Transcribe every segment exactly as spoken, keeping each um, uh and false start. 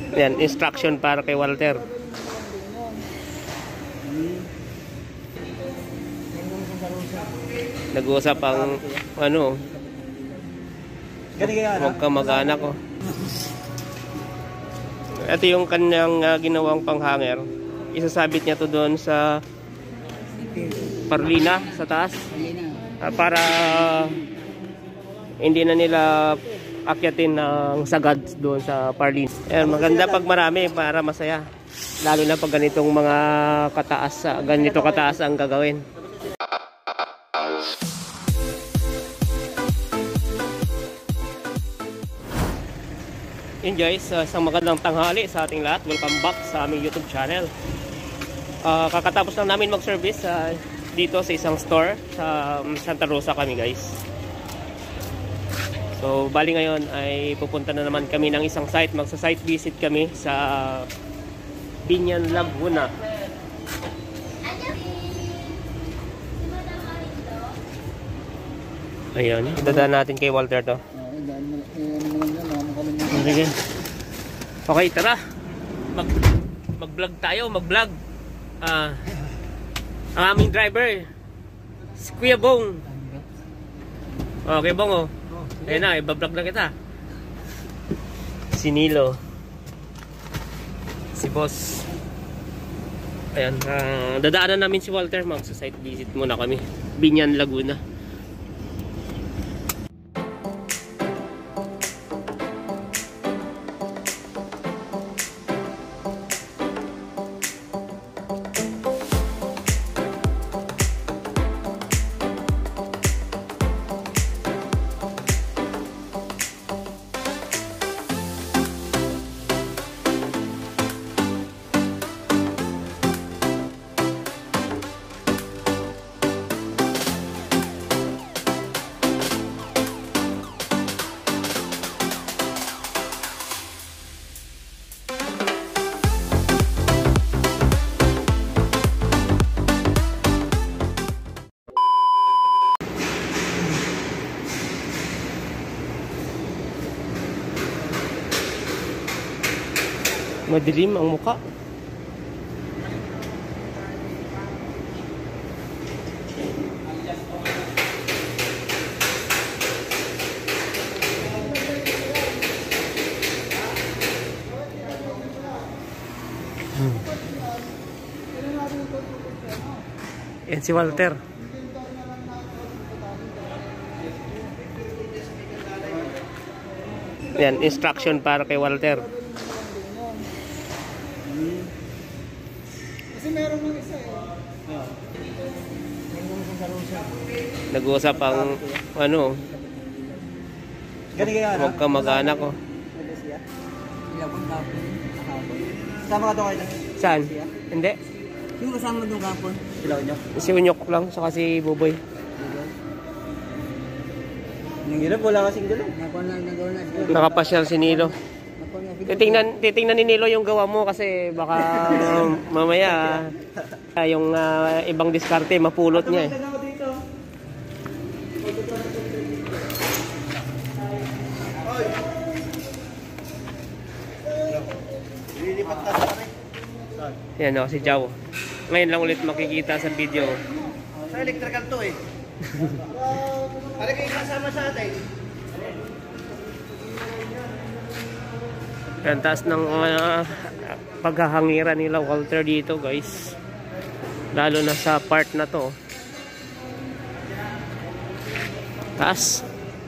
Yan, instruction para kay Walter. Nag-uusap ang ano, huwag ka mag-anak ko. Ito yung kanyang uh, ginawang panghanger. Isasabit niya to doon sa parlina sa taas uh, para uh, hindi na nila akyatin ng sagad doon sa parlina. Ayan, maganda pag marami para masaya. Lalo na pag ganitong mga kataas, uh, ganito kataas ang gagawin. Yun guys, uh, isang magandang tanghali sa ating lahat. Welcome back sa aming YouTube channel. uh, Kakatapos lang namin mag-service uh, dito sa isang store sa um, Santa Rosa kami guys. So bali ngayon ay pupunta na naman kami ng isang site. Magsa-site visit kami sa Biñan, Laguna. Ayan, dadaan natin kay Walter to. Sige. Okay, tara. Mag mag-vlog tayo, mag-vlog. Ah. Ang aming driver, si Kuya Bong. Okay, Bong oh. Ayun na, iba-vlog na kita. Si Nilo. Si Boss. Ayan, uh, dadaanan namin si Walter. Mag-site visit muna kami. Biñan, Laguna. Madilim ang muka. Hmm. Yan si Walter. Yan, instruction para kay Walter. Kasi meron ng isa eh. Nag-uusap ang ano, huwag ka mag-anak ko. Sama ka to kayo? Saan? Hindi. Yung kasama doon kapon? Sila Unyok? Si Unyok lang, saka si Buboy. Yung hirap, wala kasing gulo. Nakapasyal si Nilo. Titingnan, titingnan ni Nilo yung gawa mo kasi baka mamaya uh, yung uh, ibang diskarte mapulot niya eh. Yan o, si Jao. Ngayon lang ulit makikita sa video. Sa electrical to eh. Ano kayo kasama sa atin? Yan, taas ng uh, paghahangiran nila Walter dito guys. Lalo na sa part na to. Taas.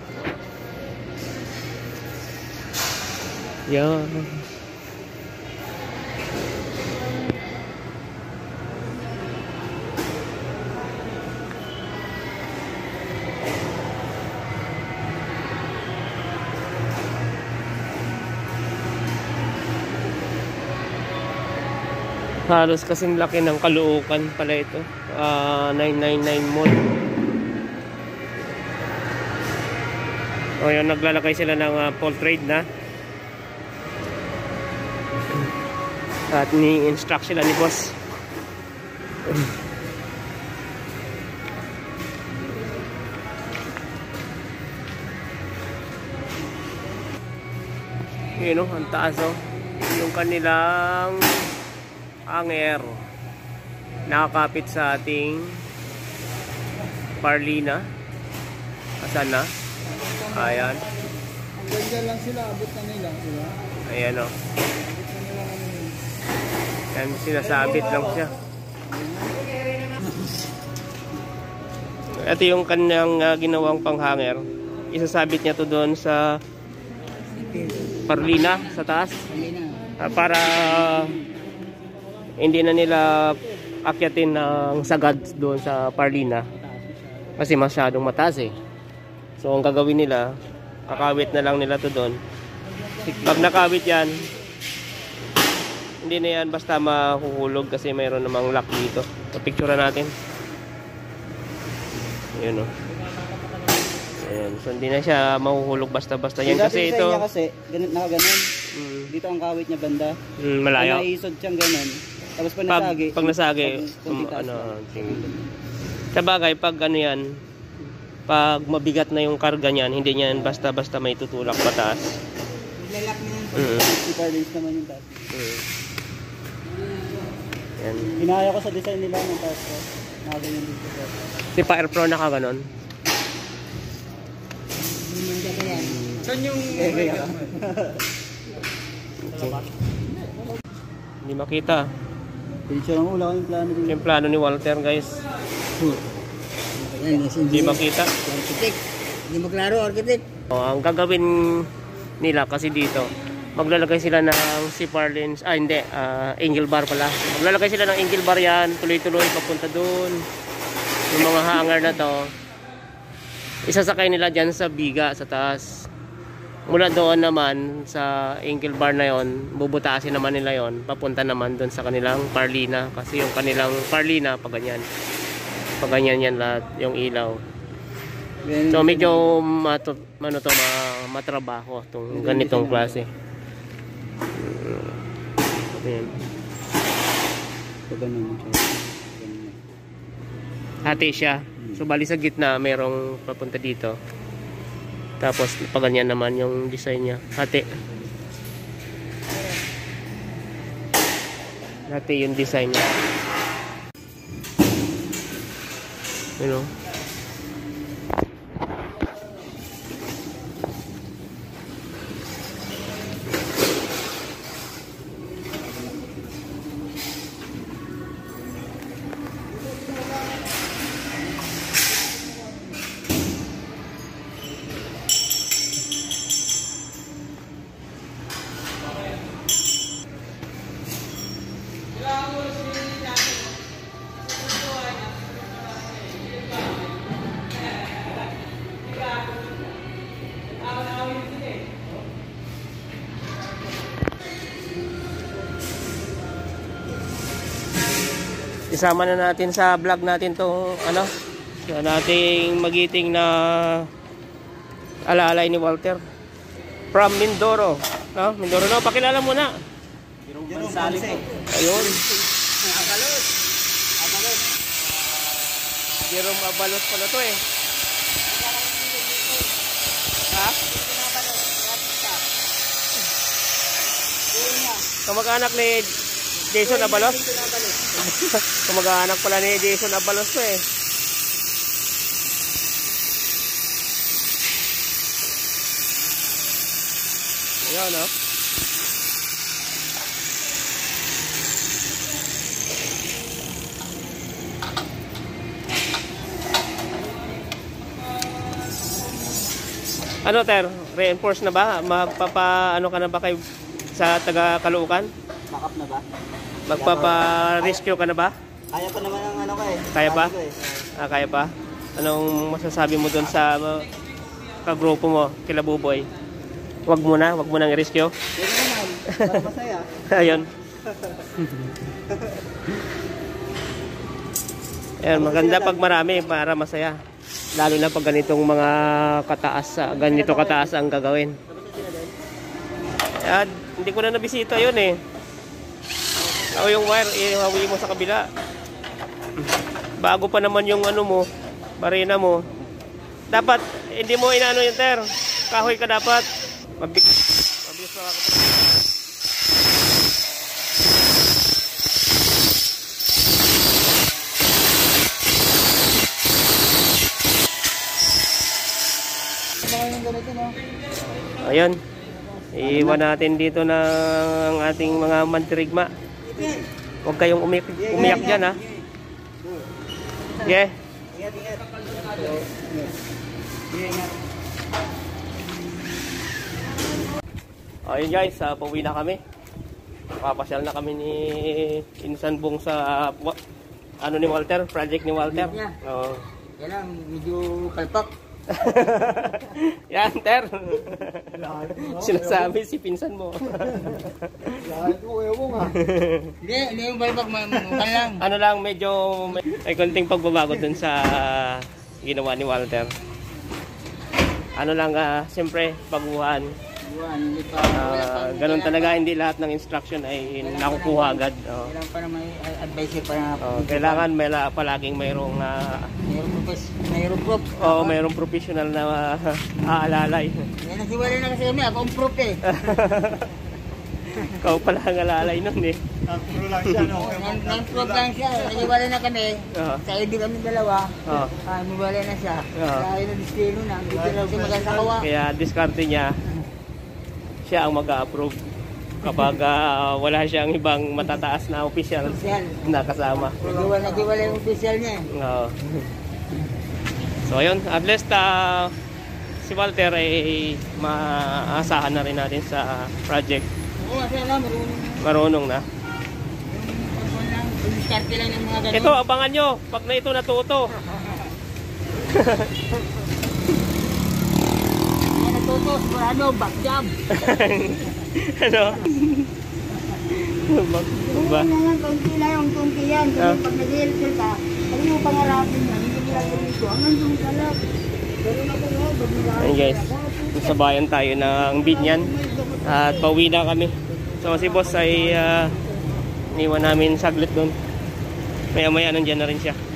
Yan. Halos kasing laki ng Caloocan pala ito. uh, nine ninety-nine Mall. O yun, naglalakay sila ng uh, Paul Trade na. At ni-instruct sila ni boss. Yun o, ang taas o. yung kanilang hanger nakakapit sa ating Parlina. Asan na? Ayan. Ganyan lang sila, abot na nila, diba? Ayan o. Yan, sinasabit lang siya. Ito yung kanyang uh, ginawang panghanger. Isasabit niya to doon sa Parlina, sa taas. Uh, para uh, hindi na nila akyatin ng sagad doon sa Parlina. Kasi masyadong mataas eh. So ang gagawin nila, kakawit na lang nila to doon. Pag nakawit yan, hindi na yan basta mahuhulog kasi mayroon namang lock dito. So picture natin. Ayan o. Ayan. So hindi na siya mahuhulog basta-basta yan kasi ito. Kasi ganun, nakaganon. Mm. Dito ang kawit niya banda. Mm, malayo. Pag naisod siyang ganun. Tapos pag Pag, nasagi. pag nasagi, um, ano, sa bagay, pag ano yan, pag mabigat na yung karga niyan, hindi niyan basta-basta may tutulak pataas. Lalak na yan. Mm. Si Parlins naman yung taas. Mm. Yan. Hinaya ko sa design nila ng taas ko. Nakaganyan dito ko. Si Fire Pro naka ganon. Saan yung... Eh, kaya. Hindi makita. Picture mo, wala kayong plano dito. Yung plano ni Walter, guys. Hindi makita. Architect. Hindi mo klaro, architect. O, ang gagawin nila kasi dito, maglalagay sila ng si Parlins, ah hindi, uh, angle bar pala. Maglalagay sila ng angle bar yan, tuloy-tuloy papunta doon. Yung mga hanger na to, isasakay nila dyan sa biga, sa taas. Mula doon naman sa angle bar na yon, bubutasin naman nila yon, papunta naman doon sa kanilang Parlina. Kasi yung kanilang Parlina, pag ganyan. Pag ganyan yan lahat, yung ilaw. So medyo mato, ano to, matrabaho itong ganitong klase. Ayan. Hati siya. So bali sa gitna merong papunta dito. Tapos paganyan naman yung design niya. Hati. Hati yung design niya. You know. Isama na natin sa vlog natin tong ano, sa nating magiting na alaalay ni Walter from Mindoro, no? Mindoro, no? Pakilala mo na. Jerome Abalos. Ayun. Abalos. Abalos. Jerome Abalos pala to eh. Ha? Kamag-anak ni Jason Abalos? Kamag-anak pala ni Jason Abalos to eh. Ayan, no? Ano, Ter? Reinforce na ba? Magpapa ano ka na ba kay sa taga Caloocan? Backup na ba? Magpapa-rescue ka na ba? Kaya pa naman ang ano ko eh. Kaya pa? Eh. Ah, kaya pa? Anong masasabi mo doon sa uh, kagrupo mo, kila Buboy? Wag mo na, wag mo nang i-rescue. Pwede naman, para masaya. Ayun. Ayan, maganda pag marami para masaya. Lalo na pag ganitong mga kataas, ganito kataas ang gagawin. At hindi ko na nabisita yun eh. O yung wire, ihawi mo sa kabila. Bago pa naman yung ano mo, barina mo. Dapat, hindi mo inaano yung ter. Kahoy ka dapat. Mabig, mabilis na ako. ayun. Iiwan natin dito ng ating mga mantirigma. Huwag kayong umiyak, umiyak dyan, ha. Yeah. Ayun guys, uh, pauwi na kami. Papasyal na kami ni Insan Bong sa uh, ano ni Walter, project ni Walter. Oo. Yan lang, medyo palpak. Yan, Ter. Sinasabi si pinsan mo. Lahat mo, ewan nga. Hindi, hindi yung palpak, mamukan lang. Ano lang, medyo may, may konting pagbabago dun sa ginawa ni Walter. Ano lang, uh, siyempre, baguhan. Uh, ganun talaga, hindi lahat ng instruction ay nakukuha agad. Oh. Kailangan pa na may advisor pa na. Oh, kailangan may la, palaging mayroong uh, mayroong mayroong proof. Oh, mayroong professional na uh, aalalay. Yan naghiwalay na kasi kami, ako ang proof eh. Ikaw pala ang alalay nun eh. Nag-proof lang siya, no? Nag-proof lang siya, naghiwalay na kami. Uh. Sa I D kami dalawa. Uh. Ah, naghiwalay na siya. Uh. Kaya na destino na, hindi na siya magkakawa. Kaya diskarte niya, siya ang mag-a-approve kapag uh, wala siyang ibang matataas na official na kasama. Nag-iwala yung official niya. Oo. So ayun, at least uh, si Walter ay maasahan na rin natin sa project. Oo, kasi na, marunong. Marunong na. Diskarte lang yung mga ganun. Ito, abangan nyo, pag na ito natuto. Toto, sigurado, back job. Ano? Back ba? Hindi na yan, konti lang yung konti yan. Kasi Ah. pag nag-i-refill ka, ano yung pangarapin yan? Hindi nila ganito. Hanggang yung salap. Pero na ko nga, bagila. Ayun guys, sabayan tayo ng Binyan at pauwi na kami. So si boss ay uh, iniwan namin saglit doon. Maya maya nandyan na rin siya.